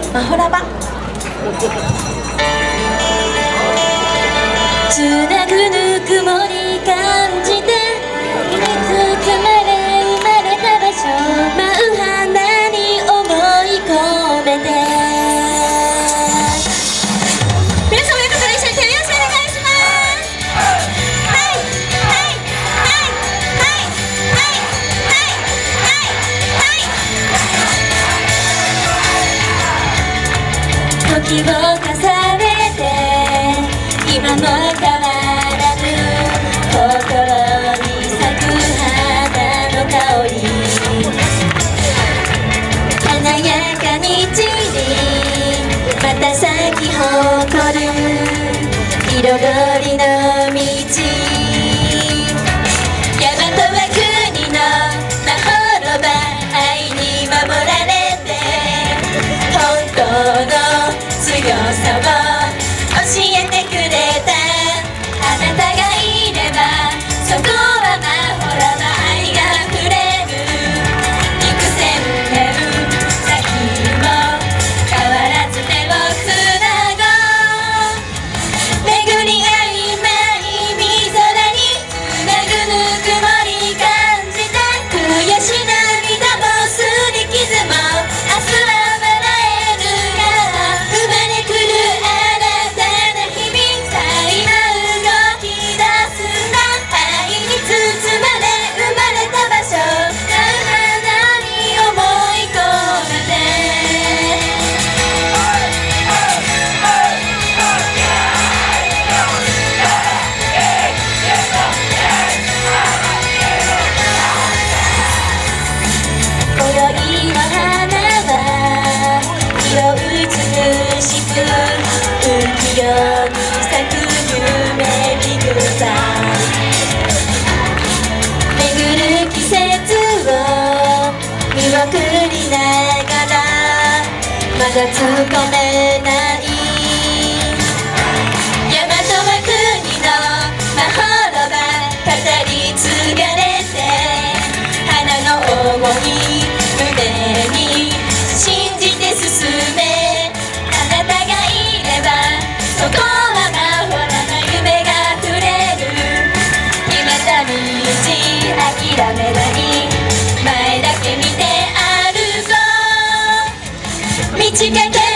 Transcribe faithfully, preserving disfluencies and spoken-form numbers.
マホラバつなぐぬくもり感じて包まれ生まれた場所舞う花に思い込めて皆さんもよかったら一緒に手拍子お願いしますはいはいはいはいはいはいはい時を重ねて今も変わらぬ心に咲く花の香り華やかに散りまた咲き誇る彩りの道大和は国のまほろば愛に守られて本当の強さを教えてくれたあなたがいればそこはまほらば愛が溢れる幾千年先も変わらず手をつなごう巡り合いないみ空につなぐぬくもり感じた悔し涙もすり傷も明日は笑えるから生まれくる新たな日々才能動き出すんだ愛に包まれ生まれた場所舞う花に思い込めて今宵の花は色美しく浮世に咲く夢見草巡る季節を見送りながらまだつかめない大和は国のまほろば語り継がれて花の思い胸に信じて進めあなたがいればそこはまほらな夢が溢れる今た道諦めない前だけ見て歩こう道かけ